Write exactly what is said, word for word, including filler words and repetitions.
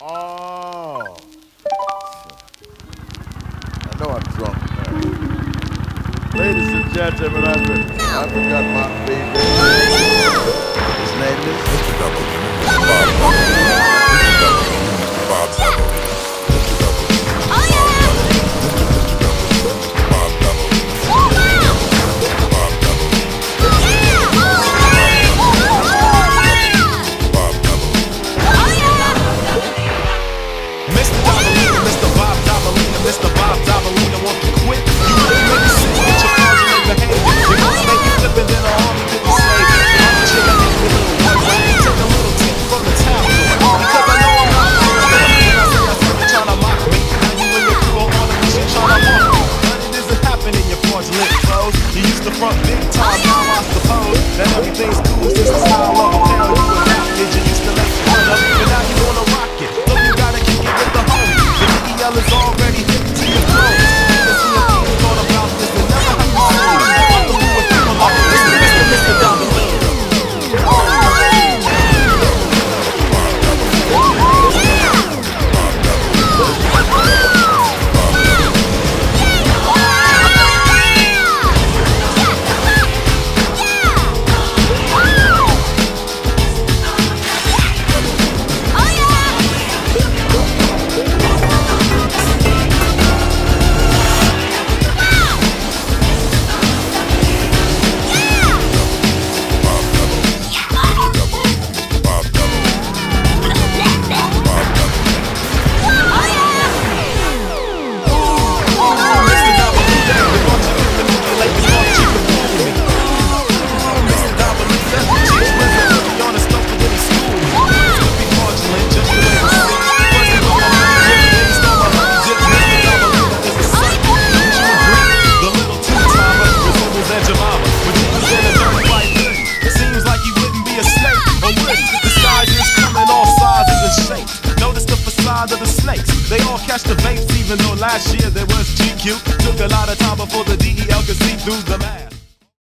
Oh. I know I'm drunk, man. Ladies and gentlemen, I forgot, I forgot my baby. His name is Mistadobalina. Bob Mistadobalina. Bob Mistadobalina. Mister Bob Dabalina want to quit. You really make it sick with your fraudulent behavior. You're gonna make you flip and then the army didn't save you. I'm a chick, I make you a little one way. Take a little tip from the town. Because I know I'm not real. When I say I said you're trying to mock me. Now you and your crew are on a mission trying to mock me. But it isn't happening, your fraudulent clothes. You used to front big time, now I suppose that everything's cool since the style of a town you adopted. You used to make fun of, but now you wanna rock it. So you gotta kick it with the homie. The D E L is already hip to your clothes. Let's see if you thought about this and never have you seen it. I'm the with people like Mister Mister Mister Dobalina. Of the snakes, they all catch the vapes, even though last year there was G Q. Took a lot of time before the D E L could see through the mask.